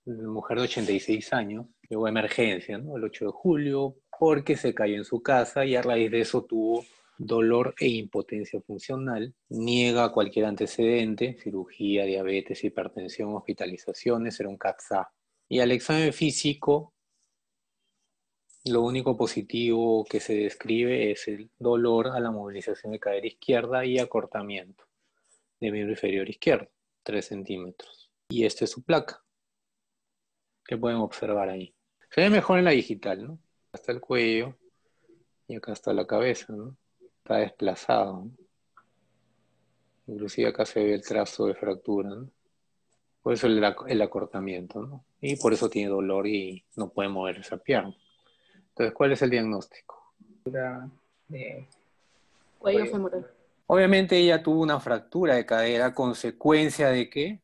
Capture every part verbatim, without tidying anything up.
una mujer de ochenta y seis años, llegó a emergencia, ¿no? El ocho de julio, porque se cayó en su casa y a raíz de eso tuvo dolor e impotencia funcional, niega cualquier antecedente, cirugía, diabetes, hipertensión, hospitalizaciones, era un CAT-S A. Y al examen físico, lo único positivo que se describe es el dolor a la movilización de cadera izquierda y acortamiento de miembro inferior izquierdo, tres centímetros. Y esta es su placa, que pueden observar ahí. Se ve mejor en la digital, ¿no? Hasta el cuello y acá está la cabeza, ¿no? Está desplazado, ¿no? Inclusive acá se ve el trazo de fractura, ¿no? Por eso el, el acortamiento, ¿no? Y por eso tiene dolor y no puede mover esa pierna. Entonces, ¿cuál es el diagnóstico? De Cuello femoral. Obviamente ella tuvo una fractura de cadera a consecuencia de ¿qué?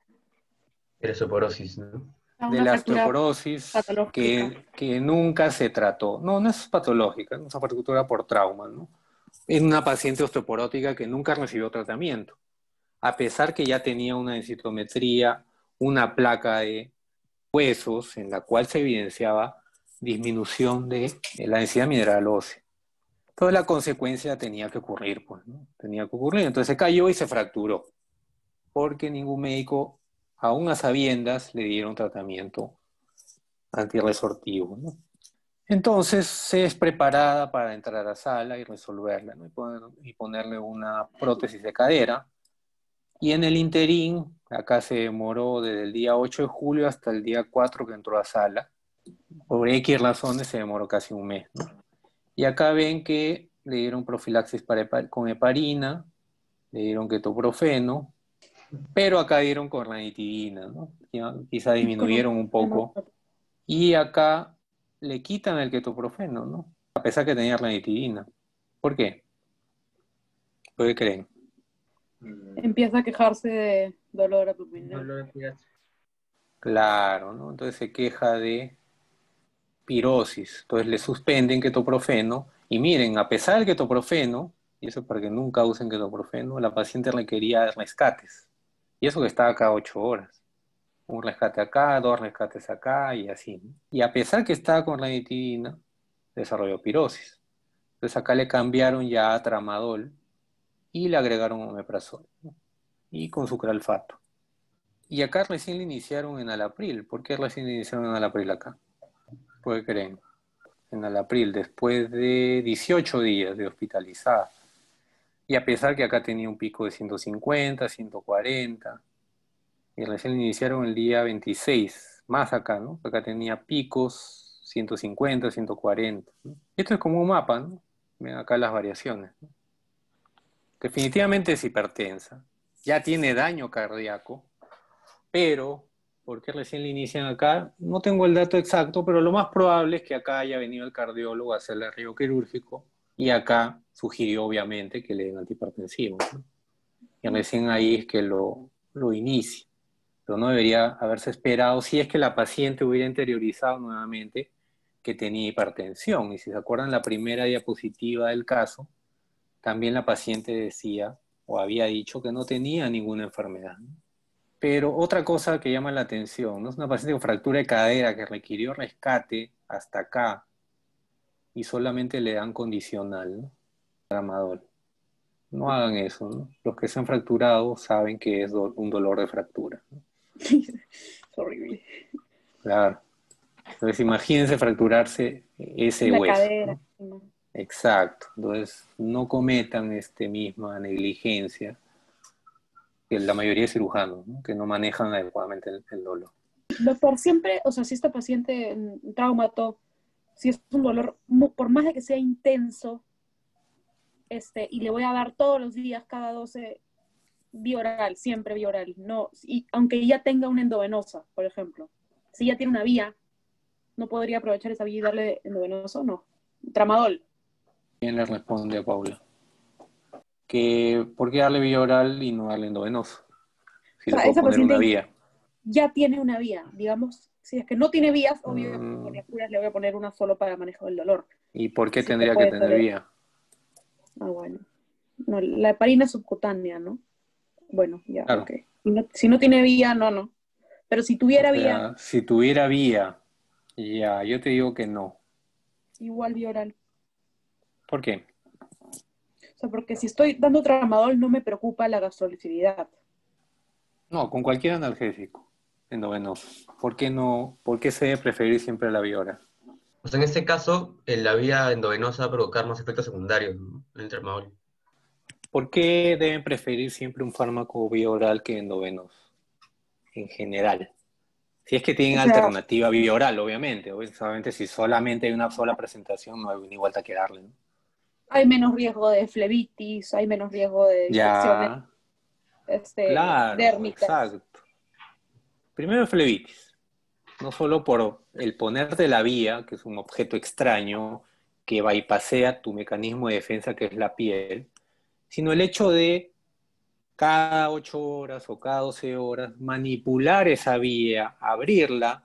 la osteoporosis, ¿no? Ah, De una la fractura osteoporosis patológica. que, que nunca se trató. No, no es patológica, no es una fractura por trauma, ¿no? Es una paciente osteoporótica que nunca recibió tratamiento, a pesar que ya tenía una densitometría, una placa de huesos en la cual se evidenciaba disminución de la densidad mineral ósea. Entonces la consecuencia tenía que ocurrir, pues, ¿no? Tenía que ocurrir. Entonces se cayó y se fracturó, porque ningún médico, aún a sabiendas, le dieron tratamiento antirresortivo, ¿no? Entonces se es preparada para entrar a sala y resolverla, ¿no? Y, poner, y ponerle una prótesis de cadera. Y en el interín, acá se demoró desde el día ocho de julio hasta el día cuatro que entró a sala. Por X razones se demoró casi un mes, ¿no? Y acá ven que le dieron profilaxis para, con heparina, le dieron ketoprofeno, pero acá dieron con ranitidina, ¿no? Quizá disminuyeron un poco. Y acá le quitan el ketoprofeno, ¿no? A pesar que tenía ranitidina. ¿Por qué? ¿Por qué creen? Empieza a quejarse de dolor abdominal. Dolor epigástrico. Claro, ¿no? Entonces se queja de pirosis. Entonces le suspenden ketoprofeno. Y miren, a pesar del ketoprofeno, y eso para que nunca usen ketoprofeno, la paciente requería rescates. Y eso que estaba cada ocho horas. Un rescate acá, dos rescates acá y así, ¿no? Y a pesar que estaba con ranitidina, desarrolló pirosis. Entonces acá le cambiaron ya a tramadol y le agregaron omeprazol, ¿no? Y con sucralfato. Y acá recién le iniciaron enalapril. ¿Por qué recién le iniciaron enalapril acá? ¿Por qué creen? Enalapril, después de dieciocho días de hospitalizada. Y a pesar que acá tenía un pico de ciento cincuenta, ciento cuarenta, y recién le iniciaron el día veintiséis, más acá, ¿no? Acá tenía picos ciento cincuenta, ciento cuarenta, ¿no? Esto es como un mapa, ¿no? Ven acá las variaciones, ¿no? Definitivamente es hipertensa, ya tiene daño cardíaco, pero ¿por qué recién le inician acá? No tengo el dato exacto, pero lo más probable es que acá haya venido el cardiólogo a hacerle el riego quirúrgico y acá sugirió obviamente que le den antihipertensivos, ¿no? Y recién ahí es que lo, lo inicia. Pero no debería haberse esperado si es que la paciente hubiera interiorizado nuevamente que tenía hipertensión. Y si se acuerdan la primera diapositiva del caso, también la paciente decía o había dicho que no tenía ninguna enfermedad, ¿no? Pero otra cosa que llama la atención, ¿no? Es una paciente con fractura de cadera que requirió rescate hasta acá y solamente le dan condicional, ¿no? Tramadol. No hagan eso, ¿no? Los que se han fracturado saben que es do un dolor de fractura, ¿no? Es horrible. Claro. Entonces imagínense fracturarse ese La hueso, cadera. ¿no? ¿No? Exacto. Entonces no cometan este misma negligencia que la mayoría de cirujanos, ¿no? Que no manejan adecuadamente el, el dolor. Doctor, siempre, o sea, si esta paciente en traumato, si es un dolor, por más de que sea intenso, este, y le voy a dar todos los días, cada doce, bioral, siempre bioral, no, y aunque ella tenga una endovenosa, por ejemplo, si ella tiene una vía, ¿no podría aprovechar esa vía y darle endovenoso? No. Tramadol. ¿Quién le responde a Paula? Que ¿por qué darle vía oral y no darle endovenoso? Si O le sea, puedo esa poner una paciente vía. ya tiene una vía, digamos, si es que no tiene vías, obvio, por Mm, las curas le voy a poner una solo para manejo del dolor. ¿y por qué Sí que tendría que puede tener ser. vía? Ah, bueno. No, la heparina es subcutánea, ¿no? Bueno, ya, Claro. ok. Si no, si no tiene vía, no, no. Pero si tuviera O vía, sea, si tuviera vía, ya, yo te digo que no. igual vía oral. ¿Por qué? O sea, porque si estoy dando tramadol no me preocupa la gastrolicidad. No, con cualquier analgésico endovenoso. ¿Por qué no? ¿Por qué se debe preferir siempre la vía oral? O sea, en este caso, en la vía endovenosa va a provocar más efectos secundarios, ¿no? El tramadol. ¿Por qué deben preferir siempre un fármaco vía oral que endovenoso? En general. Si es que O tienen sea, alternativa vía oral, obviamente. Obviamente, si solamente hay una sola presentación, no hay ni vuelta que darle, ¿no? hay menos riesgo de flebitis, hay menos riesgo de infecciones Ya, este, claro, dérmicas. exacto. Primero flebitis. No solo por el ponerte la vía, que es un objeto extraño que bypassea tu mecanismo de defensa, que es la piel, sino el hecho de cada ocho horas o cada doce horas manipular esa vía, abrirla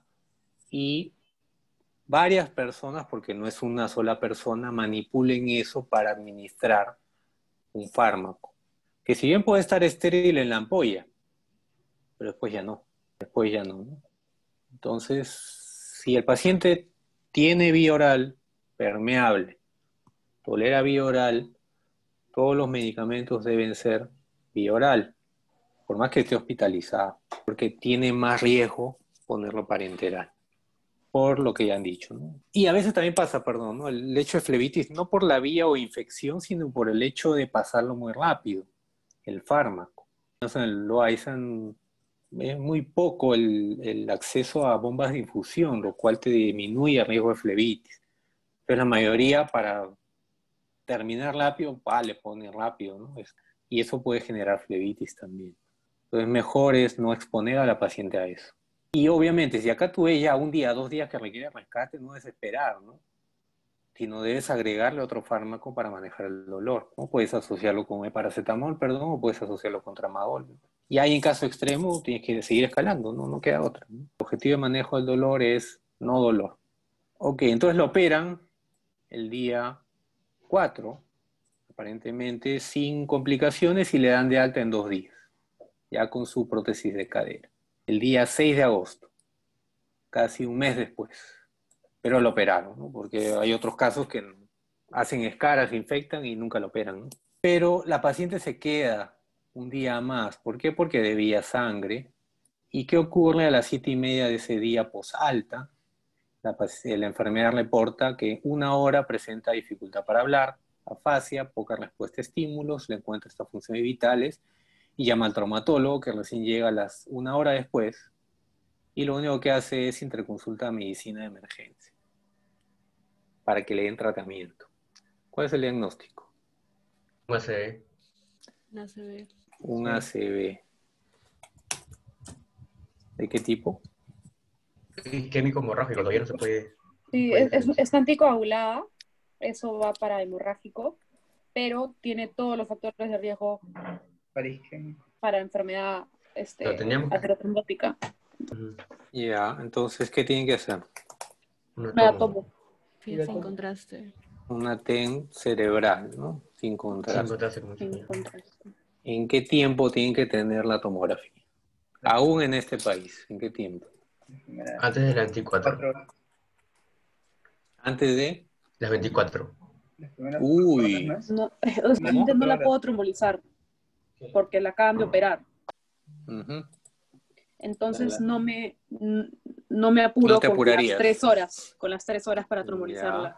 y varias personas, porque no es una sola persona, manipulen eso para administrar un fármaco. Que si bien puede estar estéril en la ampolla, pero después ya no, después ya no, ¿no? Entonces, si el paciente tiene vía oral permeable, tolera vía oral, todos los medicamentos deben ser vía oral, por más que esté hospitalizado, porque tiene más riesgo ponerlo parenteral, por lo que ya han dicho, ¿no? Y a veces también pasa, perdón, ¿no? El hecho de flebitis, no por la vía o infección, sino por el hecho de pasarlo muy rápido, el fármaco. Entonces, lo Loaisan es muy poco el, el acceso a bombas de infusión, lo cual te disminuye el riesgo de flebitis. Pero la mayoría, para terminar rápido, ah, le pone rápido, ¿no? Es, y eso puede generar flebitis también. Entonces, mejor es no exponer a la paciente a eso. Y obviamente, si acá tú ves ya un día, dos días que requiere rescate, no desesperar, ¿no? Sino debes agregarle otro fármaco para manejar el dolor, ¿no? Puedes asociarlo con el paracetamol, perdón, o puedes asociarlo con tramadol, ¿no? Y ahí en caso extremo tienes que seguir escalando, ¿no? No queda otra, ¿no? El objetivo de manejo del dolor es no dolor. Ok, entonces lo operan el día cuatro, aparentemente sin complicaciones, y le dan de alta en dos días, ya con su prótesis de cadera. El día seis de agosto, casi un mes después, pero lo operaron, ¿no? Porque hay otros casos que hacen escaras, se infectan y nunca lo operan, ¿no? Pero la paciente se queda un día más. ¿Por qué? Porque debía sangre. ¿Y qué ocurre a las siete y media de ese día posalta? La, la enfermera reporta que una hora presenta dificultad para hablar, afasia, poca respuesta a estímulos, le encuentra estas funciones vitales y llama al traumatólogo, que recién llega a las una hora después, y lo único que hace es interconsulta a medicina de emergencia para que le den tratamiento. ¿Cuál es el diagnóstico? Un A C V. No se ve. Un Sí. A C V. ¿De qué tipo? Isquémico hemorrágico, todavía no se puede. Sí, puede es, es, diferenciar. está anticoagulada, eso va para hemorrágico, pero tiene todos los factores de riesgo Para isquémico. para enfermedad este, Lo teníamos. aterotrombótica. Ujú. Ya, entonces, ¿qué tienen que hacer? Un Me la átomo. tomo. Sí, sin contraste. Una T E N cerebral, ¿no? Sin Sin contraste. contraste como Sin siempre. contraste. ¿En qué tiempo tienen que tener la tomografía? Aún en este país, ¿en qué tiempo? Las primeras Antes de las veinticuatro. cuatro horas. Antes de... Las veinticuatro. Las primeras Uy. cuatro horas, ¿no? No, la paciente no la puedo trombolizar porque la acaban de operar. Ujú. Entonces Claro. no me, no me apuro No te con las apurarías. tres horas, con las tres horas para trombolizarla.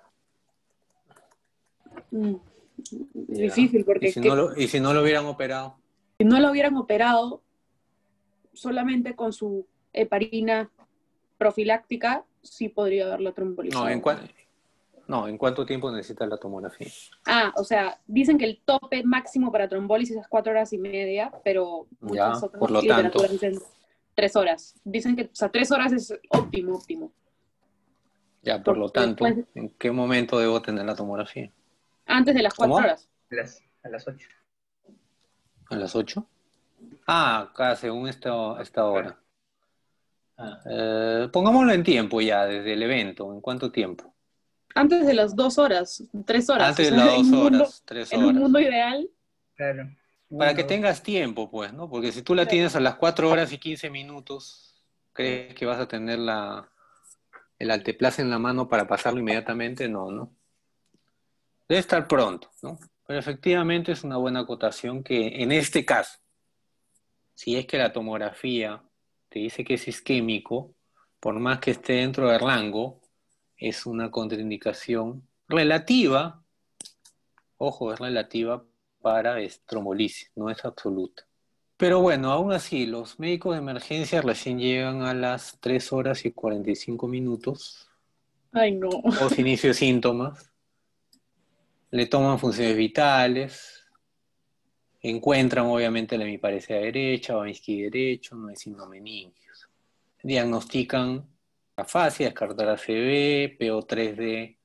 Mm, Ya. Difícil ¿Y porque si, que- no lo, ¿Y si no lo hubieran operado? si no la hubieran operado solamente con su heparina profiláctica, sí podría haberla trombolizado. No, ¿en, cua- no, ¿en cuánto tiempo necesitas la tomografía? Ah, o sea, dicen que el tope máximo para trombólisis es cuatro horas y media, pero muchas Ya, otras por lo literaturas tanto. dicen tres horas. Dicen que, o sea, tres horas es óptimo, óptimo. Ya, por lo Porque tanto, después- ¿en qué momento debo tener la tomografía? Antes de las cuatro ¿Cómo? horas. A las, a las ocho. ¿A las ocho? Ah, acá según esta, esta hora. Ah, Eh, pongámoslo en tiempo ya, desde el evento. ¿En cuánto tiempo? Antes de las dos horas, tres horas. Antes o de sea, las en dos un mundo, horas, tres en un horas. mundo ideal, claro. Para Uno, que dos. tengas tiempo, pues, ¿no? Porque si tú la Claro. tienes a las cuatro horas y quince minutos, ¿Crees que vas a tener la, el alteplase en la mano para pasarlo inmediatamente? No, ¿no? Debe estar pronto, ¿no? Pero efectivamente es una buena acotación que en este caso, si es que la tomografía te dice que es isquémico, por más que esté dentro del rango, es una contraindicación relativa, ojo, es relativa para trombolisis, no es absoluta. Pero bueno, aún así, los médicos de emergencia recién llegan a las tres horas y cuarenta y cinco minutos, Ay, no. post inicio de síntomas, le toman funciones vitales, encuentran obviamente la hemiparesia derecha, Babinski derecho, no hay signo meningios. Diagnostican afasia, descartar A C V, P O tres D,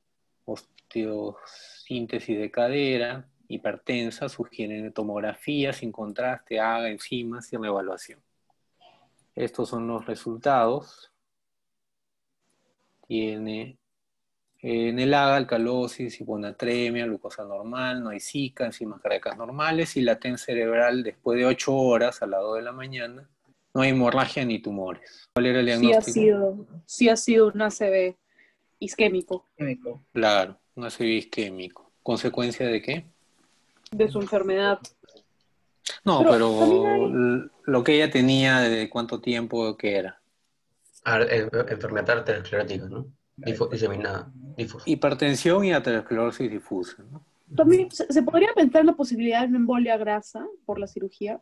osteosíntesis de cadera, hipertensa, sugieren tomografía sin contraste, haga enzimas sin evaluación. Estos son los resultados. Tiene en el A G A alcalosis, hiponatremia, glucosa normal, no hay Zika, enzimas cardíacas normales y la T E N cerebral después de ocho horas a las dos de la mañana. No hay hemorragia ni tumores. ¿Cuál era el Sí ha diagnóstico? sido, sí ha sido un A C V isquémico Químico. Claro, un A C V isquémico. ¿Consecuencia de qué? de su enfermedad. No, Pero pero, también hay- l- lo que ella tenía, ¿de cuánto tiempo que era? Ah, en- enfermedad arteriosclerótica, ¿no? Difo- diseminada, difusa. Hipertensión y aterosclerosis difusa, ¿no? También se, se podría pensar en la posibilidad de una embolia grasa por la cirugía.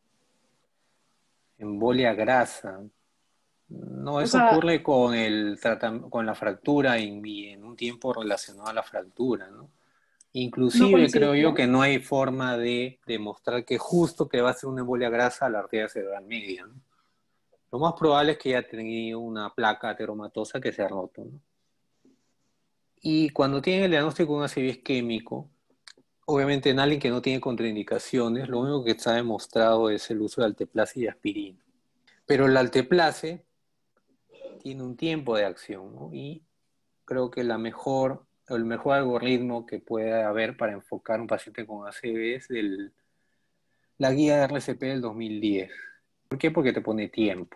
Embolia grasa. No, O eso sea, ocurre con el tratam- con la fractura y, y en un tiempo relacionado a la fractura, ¿no? no con la Inclusive creo yo cirugía. que no hay forma de demostrar que justo que va a ser una embolia grasa a la arteria cerebral media, ¿no? Lo más probable es que haya tenido una placa ateromatosa que se ha roto, ¿no? Y cuando tienen el diagnóstico de un A C V isquémico, obviamente en alguien que no tiene contraindicaciones, lo único que está demostrado es el uso de alteplase y aspirina. Pero el alteplase tiene un tiempo de acción, ¿no? Y creo que la mejor, el mejor algoritmo que puede haber para enfocar un paciente con A C V es el, la guía de R C P del dos mil diez. ¿Por qué? Porque te pone tiempos.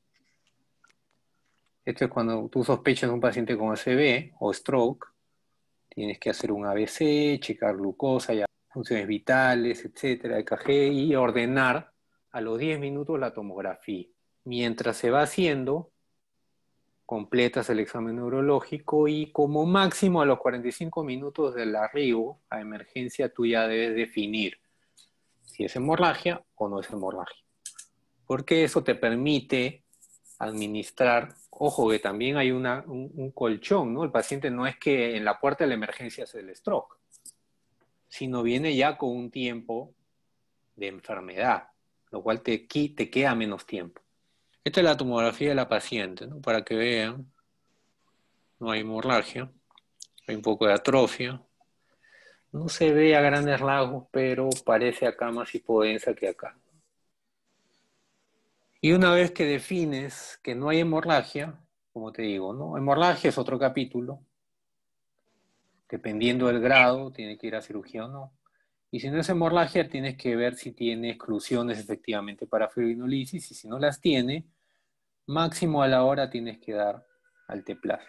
Esto es cuando tú sospechas de un paciente con A C V o stroke, tienes que hacer un A B C, checar glucosa, ya, funciones vitales, etcétera, E K G, y ordenar a los diez minutos la tomografía. Mientras se va haciendo, completas el examen neurológico y como máximo a los cuarenta y cinco minutos del arribo a emergencia tú ya debes definir si es hemorragia o no es hemorragia. Porque eso te permite administrar, ojo que también hay una, un, un colchón, ¿no? El paciente no es que en la puerta de la emergencia hace el stroke, sino viene ya con un tiempo de enfermedad, lo cual te, te queda menos tiempo. Esta es la tomografía de la paciente, ¿no? Para que vean. No hay hemorragia, hay un poco de atrofia. No se ve a grandes rasgos, pero parece acá más hipodensa que acá. Y una vez que defines que no hay hemorragia, como te digo, ¿no? Hemorragia es otro capítulo. Dependiendo del grado, tiene que ir a cirugía o no. Y si no es hemorragia, tienes que ver si tiene exclusiones efectivamente para fibrinolisis. Y si no las tiene, máximo a la hora tienes que dar alteplase.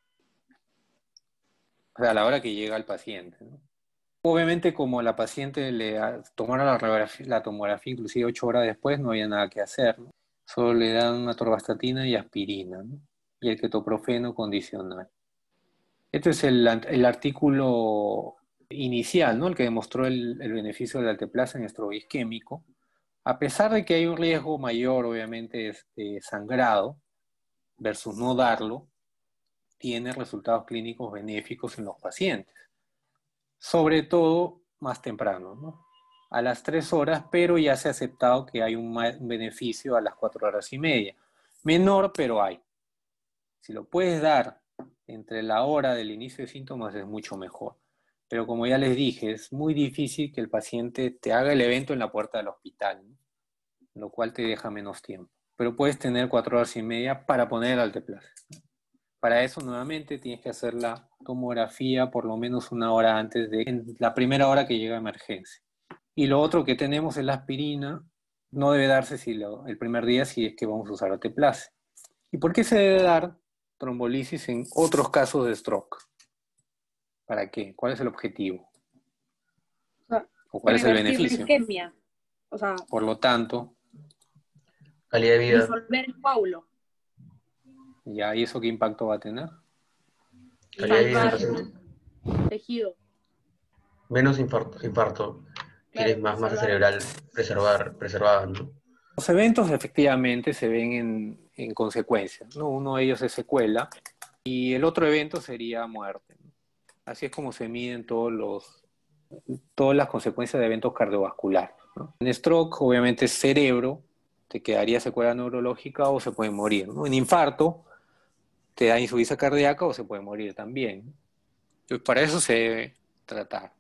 O sea, a la hora que llega el paciente, ¿no? Obviamente, como la paciente le tomara la, la tomografía inclusive ocho horas después, no había nada que hacer, ¿no? Solo le dan atorvastatina y aspirina, ¿no? Y el ketoprofeno condicional. Este es el, el artículo inicial, ¿no? El que demostró el, el beneficio del alteplase en estrobo isquémico. A pesar de que hay un riesgo mayor, obviamente, de sangrado versus no darlo, tiene resultados clínicos benéficos en los pacientes. Sobre todo más temprano, ¿no? A las tres horas, pero ya se ha aceptado que hay un, un beneficio a las cuatro horas y media. Menor, pero hay. Si lo puedes dar entre la hora del inicio de síntomas es mucho mejor. Pero como ya les dije, es muy difícil que el paciente te haga el evento en la puerta del hospital, ¿no? Lo cual te deja menos tiempo. Pero puedes tener cuatro horas y media para poner el alteplase. Para eso, nuevamente, tienes que hacer la tomografía por lo menos una hora antes de en la primera hora que llega a emergencia. Y lo otro que tenemos es la aspirina, no debe darse si lo, el primer día si es que vamos a usar alteplase. ¿Y por qué se debe dar trombolisis en otros casos de stroke? ¿Para qué? ¿Cuál es el objetivo? O sea, ¿O cuál es el revertir la beneficio? isquemia. O sea, Por lo tanto, Calidad de vida, disolver el coágulo. ¿ya y eso qué impacto va a tener? calidad de vida del Salvar paciente. tejido. Menos infarto, infarto. Tienes Claro, más masa preservar. cerebral preservar, preservada, ¿no? Los eventos efectivamente se ven en, en consecuencia, ¿no? Uno de ellos es secuela y el otro evento sería muerte, ¿no? Así es como se miden todos los, todas las consecuencias de eventos cardiovasculares, ¿no? En stroke, obviamente, es cerebro, te quedaría secuela neurológica o se puede morir, ¿no? En infarto, te da insuficiencia cardíaca o se puede morir también, ¿no? Entonces, para eso se debe tratar.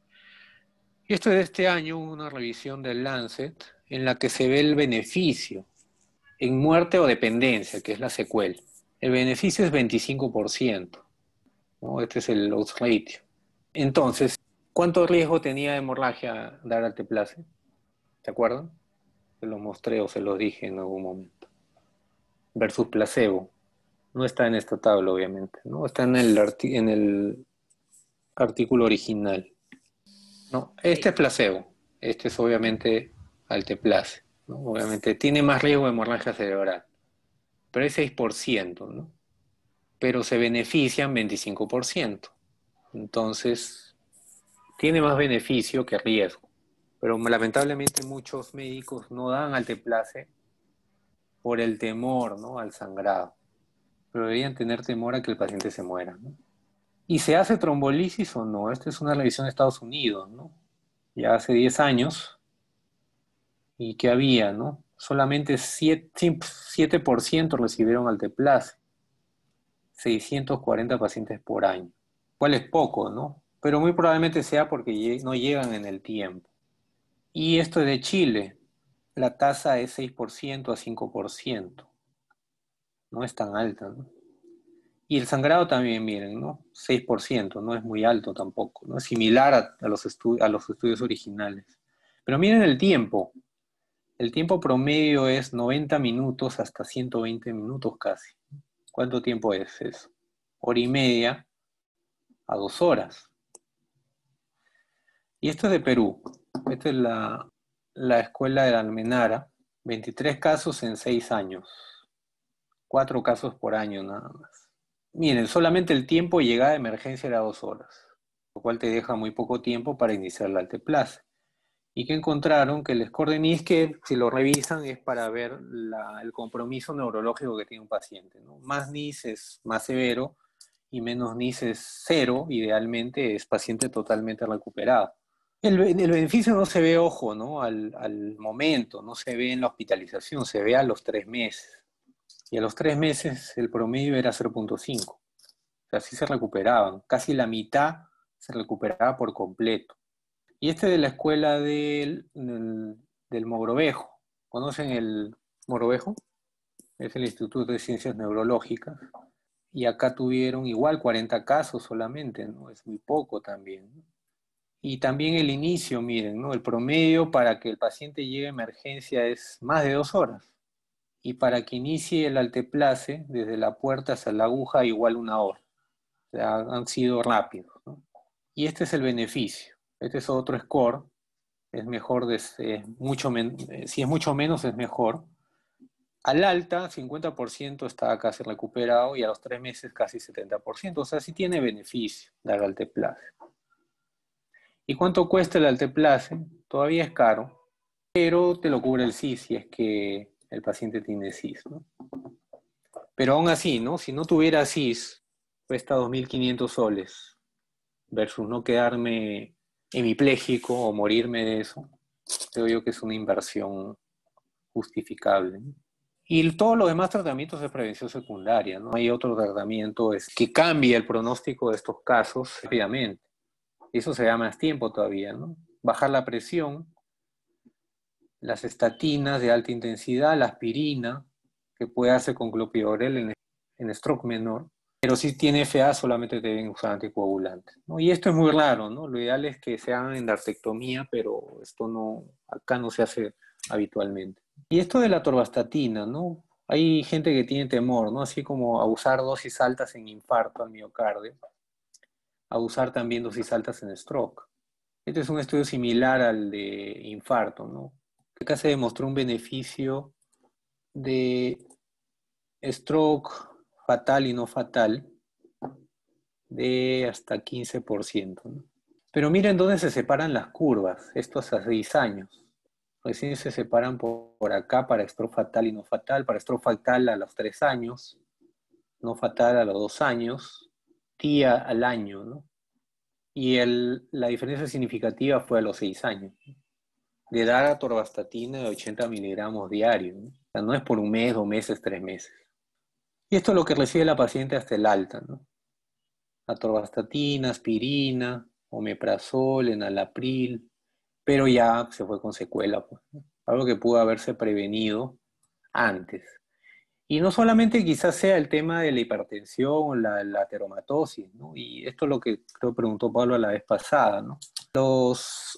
Y esto es de este año, una revisión del Lancet, en la que se ve el beneficio en muerte o dependencia, que es la secuela. El beneficio es veinticinco por ciento, ¿no? Este es el odds ratio. Entonces, ¿cuánto riesgo tenía de hemorragia dar alteplase? ¿Se acuerdan? Se los mostré o se los dije en algún momento. Versus placebo. No está en esta tabla, obviamente, ¿no? Está en el, arti- en el artículo original. No, este es placebo. Este es obviamente alteplase, ¿no? Obviamente tiene más riesgo de hemorragia cerebral, pero es seis por ciento, ¿no? Pero se benefician veinticinco por ciento. Entonces, tiene más beneficio que riesgo. Pero lamentablemente muchos médicos no dan alteplase por el temor, ¿no?, al sangrado. Pero deberían tener temor a que el paciente se muera, ¿no? ¿Y se hace trombolisis o no? Esta es una revisión de Estados Unidos, ¿no? Ya hace diez años. ¿Y qué había, no? Solamente siete por ciento recibieron alteplase. seiscientos cuarenta pacientes por año. Cuál es poco, ¿no? Pero muy probablemente sea porque no llegan en el tiempo. Y esto es de Chile. La tasa es seis por ciento a cinco por ciento. No es tan alta, ¿no? Y el sangrado también, miren, ¿no? seis por ciento, no es muy alto tampoco, ¿no? Es similar a, a, los, estu a los estudios originales. Pero miren el tiempo. El tiempo promedio es noventa minutos hasta ciento veinte minutos casi. ¿Cuánto tiempo es eso? Hora y media a dos horas. Y esto es de Perú. Esta es la, la escuela de la Almenara. veintitrés casos en seis años. cuatro casos por año nada más. Miren, solamente el tiempo de llegada de emergencia era dos horas, lo cual te deja muy poco tiempo para iniciar la alteplase. Y que encontraron que el score de N I S, que si lo revisan es para ver la, el compromiso neurológico que tiene un paciente, ¿no? Más N I S es más severo y menos N I S es cero, idealmente es paciente totalmente recuperado. El, el beneficio no se ve, ojo, ¿no?, al, al momento, no se ve en la hospitalización, se ve a los tres meses. Y a los tres meses el promedio era cero punto cinco. O sea, sí se recuperaban, casi la mitad se recuperaba por completo. Y este de la escuela del, del, del Mogrovejo. ¿Conocen el Mogrovejo? Es el Instituto de Ciencias Neurológicas. Y acá tuvieron igual cuarenta casos solamente, ¿no? Es muy poco también, ¿no? Y también el inicio, miren, ¿no? El promedio para que el paciente llegue a emergencia es más de dos horas. Y para que inicie el alteplase, desde la puerta hasta la aguja, igual una hora. O sea, han sido rápidos, ¿no? Y este es el beneficio. Este es otro score. Es mejor, de, eh, mucho men eh, si es mucho menos es mejor. Al alta, cincuenta por ciento está casi recuperado y a los tres meses casi setenta por ciento. O sea, sí tiene beneficio dar alteplase. ¿Y cuánto cuesta el alteplase? Todavía es caro, pero te lo cubre el S I S si es que el paciente tiene S I S, ¿no? Pero aún así, ¿no? Si no tuviera S I S, cuesta dos mil quinientos soles versus no quedarme hemipléjico o morirme de eso. Creo yo que es una inversión justificable, ¿no? Y todos los demás tratamientos de prevención secundaria, ¿no? Hay otro tratamiento es, que cambia el pronóstico de estos casos rápidamente. Eso se da más tiempo todavía, ¿no? Bajar la presión, las estatinas de alta intensidad, la aspirina, que puede hacer con clopidogrel en, en stroke menor, pero si tiene F A solamente deben usar anticoagulantes, ¿no? Y esto es muy raro, ¿no? Lo ideal es que se hagan endartectomía, pero esto no, acá no se hace habitualmente. Y esto de la atorvastatina, ¿no? Hay gente que tiene temor, ¿no? Así como a usar dosis altas en infarto al miocardio, a usar también dosis altas en stroke. Este es un estudio similar al de infarto, ¿no? Acá se demostró un beneficio de stroke fatal y no fatal de hasta quince por ciento, ¿no? Pero miren dónde se separan las curvas, estos a seis años. Recién se separan por, por acá para stroke fatal y no fatal, para stroke fatal a los tres años, no fatal a los dos años, T I A al año, ¿no? Y el, la diferencia significativa fue a los seis años, ¿no? De dar atorvastatina de ochenta miligramos diarios, ¿no? O sea, no es por un mes, dos meses, tres meses. Y esto es lo que recibe la paciente hasta el alta, ¿no? Atorvastatina, aspirina, omeprazol, enalapril, pero ya se fue con secuela, pues, ¿no? Algo que pudo haberse prevenido antes. Y no solamente quizás sea el tema de la hipertensión, la, la ateromatosis, ¿no? Y esto es lo que creo preguntó Pablo la vez pasada, ¿no? Los,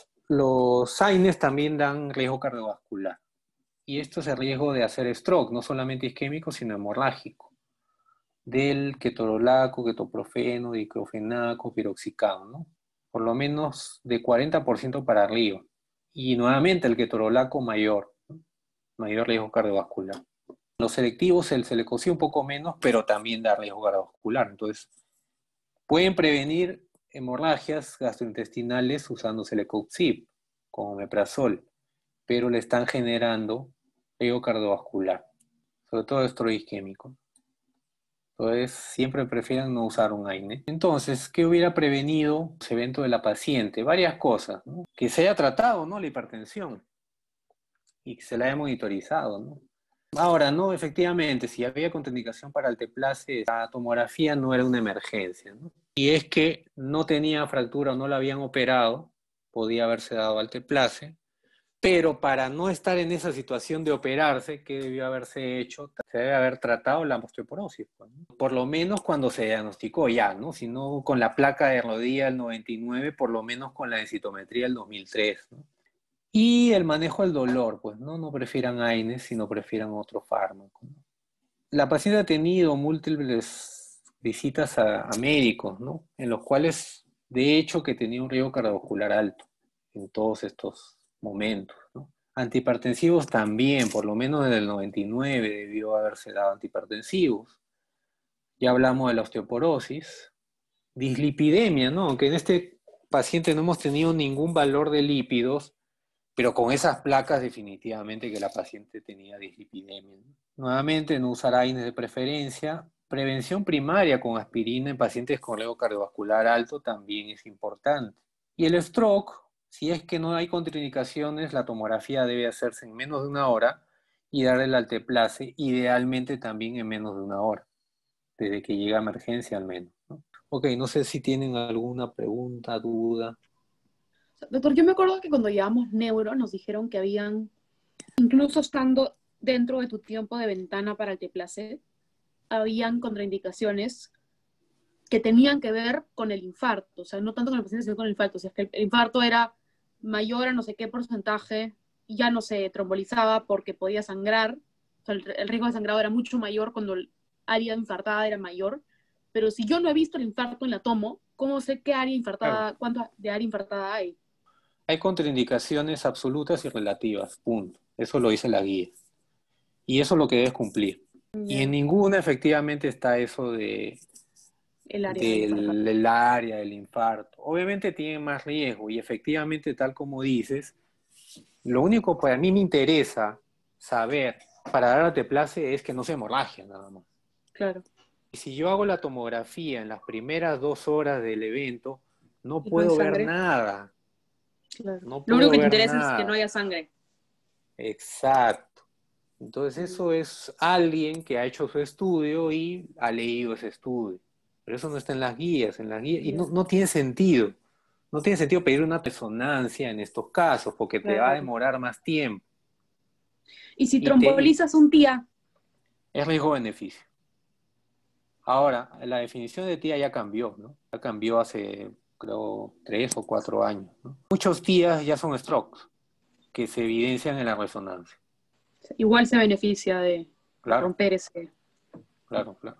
los AINES también dan riesgo cardiovascular. Y esto es el riesgo de hacer stroke, no solamente isquémico, sino hemorrágico. Del ketorolaco, ketoprofeno, diclofenaco, piroxicam, ¿no? Por lo menos de cuarenta por ciento para arriba. Y nuevamente el ketorolaco mayor, ¿no? Mayor riesgo cardiovascular. Los selectivos, el selecosí un poco menos, pero también da riesgo cardiovascular. Entonces, pueden prevenir hemorragias gastrointestinales usando Celecoxib, como omeprazol, pero le están generando riesgo cardiovascular, sobre todo estrés isquémico. Entonces, siempre prefieren no usar un AINE. Entonces, ¿qué hubiera prevenido ese evento de la paciente? Varias cosas, ¿no? Que se haya tratado, ¿no? La hipertensión y que se la haya monitorizado, ¿no? Ahora, no, efectivamente, si había contraindicación para alteplase, la tomografía no era una emergencia, ¿no? Y es que no tenía fractura o no la habían operado, podía haberse dado alteplase, pero para no estar en esa situación de operarse, ¿qué debió haberse hecho? Se debe haber tratado la osteoporosis, pues, ¿no? Por lo menos cuando se diagnosticó ya, ¿no? Si no con la placa de rodilla del noventa y nueve, por lo menos con la densitometría del dos mil tres, ¿no? Y el manejo del dolor, pues, ¿no? No prefieran AINES, sino prefieran otro fármaco, ¿no? La paciente ha tenido múltiples visitas a, a médicos, ¿no? En los cuales, de hecho, que tenía un riesgo cardiovascular alto en todos estos momentos, ¿no? Antihipertensivos también, por lo menos desde el noventa y nueve debió haberse dado antihipertensivos. Ya hablamos de la osteoporosis. Dislipidemia, ¿no? Aunque en este paciente no hemos tenido ningún valor de lípidos, pero con esas placas definitivamente que la paciente tenía dislipidemia, ¿no? Nuevamente, no usar AINES de preferencia. Prevención primaria con aspirina en pacientes con riesgo cardiovascular alto también es importante. Y el stroke, si es que no hay contraindicaciones, la tomografía debe hacerse en menos de una hora y darle el alteplase, idealmente también en menos de una hora, desde que llega a emergencia al menos, ¿no? Ok, no sé si tienen alguna pregunta, duda. Doctor, yo me acuerdo que cuando llevamos neuro nos dijeron que habían, incluso estando dentro de tu tiempo de ventana para el teplase, habían contraindicaciones que tenían que ver con el infarto, o sea, no tanto con el paciente, sino con el infarto. O sea, es que el infarto era mayor a no sé qué porcentaje, y ya no se trombolizaba porque podía sangrar, o sea, el, el riesgo de sangrado era mucho mayor cuando el área infartada era mayor, pero si yo no he visto el infarto en la tomo, ¿cómo sé qué área infartada, Claro. cuánto de área infartada hay? Hay contraindicaciones absolutas y relativas, punto. Eso lo dice la guía. Y eso es lo que debes cumplir. Y en ninguna efectivamente está eso de, El área de infartada. del, del área del infarto. Obviamente tiene más riesgo y efectivamente, tal como dices, lo único que a mí me interesa saber para dar a teplase es que no se hemorragia nada más. Claro. Y si yo hago la tomografía en las primeras dos horas del evento, no Y no hay puedo ver sangre. nada. Claro. No Lo único puedo que te ver interesa es que no nada. haya sangre. Exacto. Entonces eso es alguien que ha hecho su estudio y ha leído ese estudio. Pero eso no está en las guías, en las guías, y no, no tiene sentido. No tiene sentido pedir una resonancia en estos casos, porque te va a Claro. demorar más tiempo. Y si Y te, trombolizas un tía, es riesgo-beneficio. Ahora, la definición de tía ya cambió, ¿no? Ya cambió hace, creo, tres o cuatro años, ¿no? Muchos tías ya son strokes. que se evidencian en la resonancia. Igual se beneficia de Claro, romper ese... claro, claro.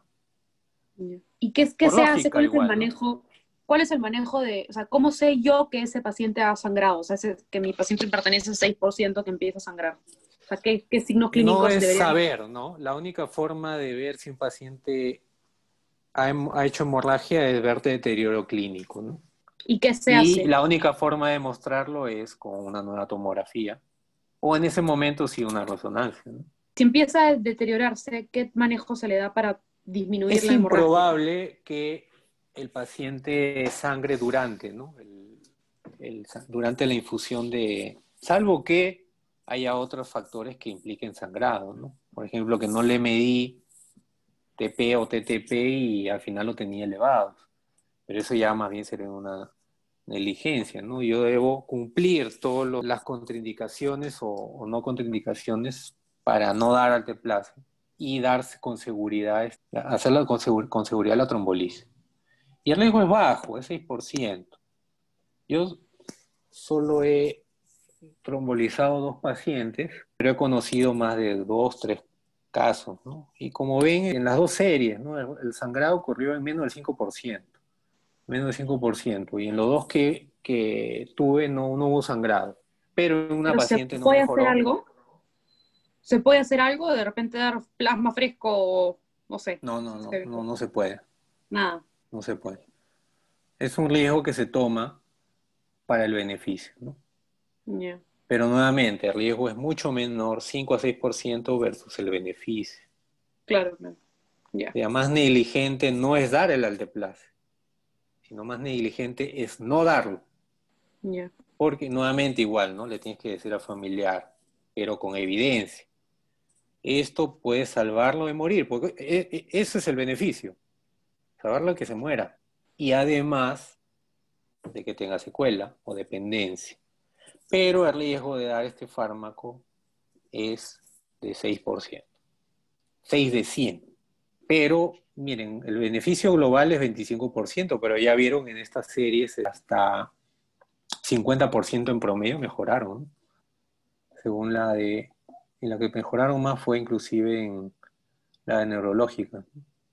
¿Y qué, qué Por se hace? lógica ¿Cuál es el igual, ¿no? manejo? ¿Cuál es el manejo de, o sea, cómo sé yo que ese paciente ha sangrado? O sea, ese- que mi paciente pertenece al seis por ciento que empieza a sangrar. O sea, ¿qué, qué signos No clínicos es deberían? saber, ¿no? La única forma de ver si un paciente ha, hem- ha hecho hemorragia es verte deterioro clínico, ¿no? ¿Y qué se Y hace? la única forma de mostrarlo es con una nueva tomografía, o en ese momento sí una resonancia, ¿no? Si empieza a deteriorarse, ¿qué manejo se le da para disminuir Es la hemorragia? improbable que el paciente sangre durante, ¿no? El- el- durante la infusión de... Salvo que haya otros factores que impliquen sangrado, ¿no? Por ejemplo, que no le medí T P o T T P y al final lo tenía elevado. Pero eso ya más bien sería una negligencia, ¿no? Yo debo cumplir todas las contraindicaciones o, o no contraindicaciones para no dar alteplase y darse con seguridad, hacerla con, segur, con seguridad la trombolisis. Y el riesgo es bajo, es seis por ciento. Yo solo he trombolizado dos pacientes, pero he conocido más de dos, tres casos, ¿no? Y como ven en las dos series, ¿no? El, el sangrado ocurrió en menos del cinco por ciento. Menos del cinco por ciento. Y en los dos que, que tuve no, no hubo sangrado. Pero en una ¿Pero se paciente no puede hacer mejoró. algo? ¿Se puede hacer algo? ¿De repente dar plasma fresco o no sé? No, no, no, Se- no, no se puede. Nada. No se puede. Es un riesgo que se toma para el beneficio, ¿no? Ya. Pero nuevamente, el riesgo es mucho menor, cinco a seis por ciento versus el beneficio. Claro, claro. Ya. Ya más negligente no es dar el alteplase, sino más negligente es no darlo. Ya. Porque nuevamente igual, ¿no? Le tienes que decir al familiar, pero con evidencia. Esto puede salvarlo de morir, porque ese es el beneficio, salvarlo de que se muera. Y además de que tenga secuela o dependencia. Pero el riesgo de dar este fármaco es de seis por ciento. seis de cien. Pero, miren, el beneficio global es veinticinco por ciento, pero ya vieron en estas series hasta cincuenta por ciento en promedio mejoraron, ¿no? Según la de... En la que mejoraron más fue inclusive en la de neurológica.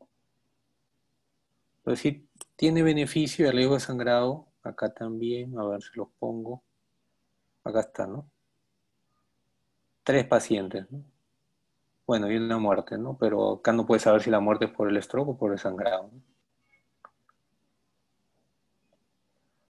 Entonces sí tiene beneficio el riesgo de sangrado. Acá también, a ver si los pongo. Acá está, ¿no? Tres pacientes, ¿no? Bueno, y una muerte, ¿no? Pero acá no puedes saber si la muerte es por el stroke o por el sangrado, ¿no?